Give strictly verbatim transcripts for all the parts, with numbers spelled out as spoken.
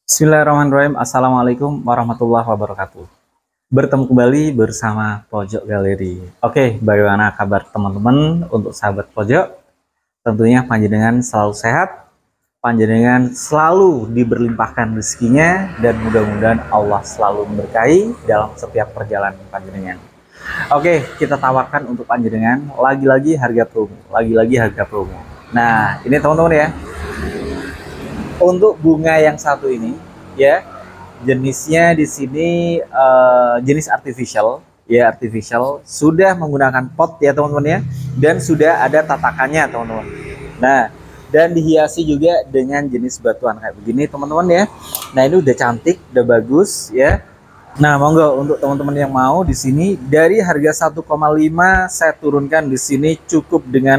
Bismillahirrahmanirrahim. Assalamualaikum warahmatullahi wabarakatuh. Bertemu kembali bersama Pojok Galeri. Oke, bagaimana kabar teman-teman untuk sahabat Pojok? Tentunya panjenengan selalu sehat, panjenengan selalu diberlimpahkan rezekinya, dan mudah-mudahan Allah selalu memberkahi dalam setiap perjalanan panjenengan. Oke, kita tawarkan untuk panjenengan lagi-lagi harga promo, lagi-lagi harga promo. Nah, ini teman-teman ya. Untuk bunga yang satu ini, ya, jenisnya di sini uh, jenis artificial, ya artificial, sudah menggunakan pot ya teman-teman ya, dan sudah ada tatakannya teman-teman. Nah, dan dihiasi juga dengan jenis batuan kayak begini teman-teman ya. Nah, ini udah cantik, udah bagus ya. Nah, monggo untuk teman-teman yang mau di sini dari harga satu koma lima saya turunkan di sini cukup dengan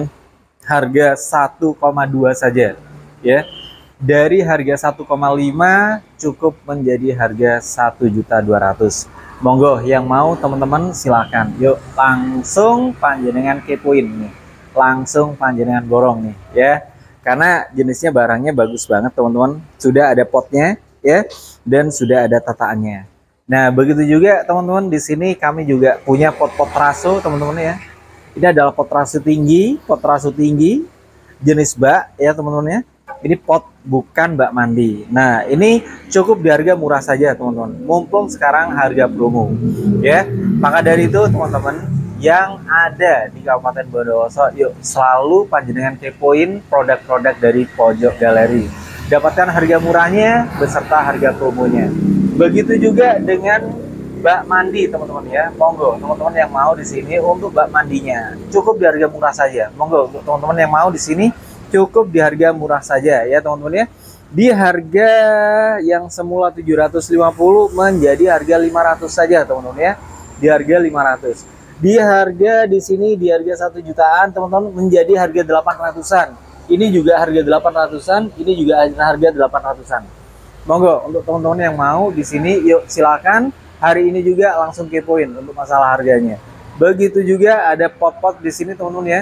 harga satu koma dua saja ya. Dari harga satu koma lima cukup menjadi harga satu juta dua ratus ribu. Monggo yang mau teman-teman silakan. Yuk langsung panjenengan kepoin nih. Langsung panjenengan borong nih ya. Karena jenisnya barangnya bagus banget teman-teman. Sudah ada potnya ya dan sudah ada tataannya. Nah, begitu juga teman-teman di sini kami juga punya pot-pot raso teman-teman ya. Ini adalah pot raso tinggi, pot raso tinggi jenis bak ya teman-teman ya. Ini pot bukan bak mandi. Nah, ini cukup di harga murah saja teman-teman. Mumpung sekarang harga promo ya. Maka dari itu teman-teman yang ada di Kabupaten Bondowoso, yuk selalu panjenengan kepoin produk-produk dari Pojok Galeri. Dapatkan harga murahnya beserta harga promonya. Begitu juga dengan bak mandi teman-teman ya. Monggo teman-teman yang mau di sini untuk bak mandinya cukup di harga murah saja. Monggo untuk teman-teman yang mau di sini cukup di harga murah saja ya teman-teman ya. Di harga yang semula tujuh ratus lima puluh menjadi harga lima ratus saja teman-teman ya. Di harga lima ratus. Di harga di sini di harga satu jutaan teman-teman menjadi harga delapan ratusan. Ini juga harga delapan ratusan, ini juga harga delapan ratusan. Monggo untuk teman-teman yang mau di sini yuk silakan. Hari ini juga langsung kepoin untuk masalah harganya. Begitu juga ada pot-pot di sini teman-teman ya.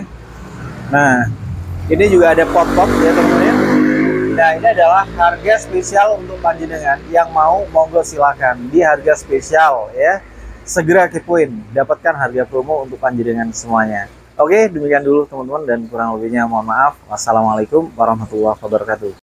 Nah, ini juga ada pot-pot ya teman-teman ya. Nah, ini adalah harga spesial untuk panjenengan yang mau, monggo silakan di harga spesial ya. Segera kepoin, dapatkan harga promo untuk panjenengan semuanya. Oke, demikian dulu teman-teman dan kurang lebihnya mohon maaf. Wassalamualaikum warahmatullahi wabarakatuh.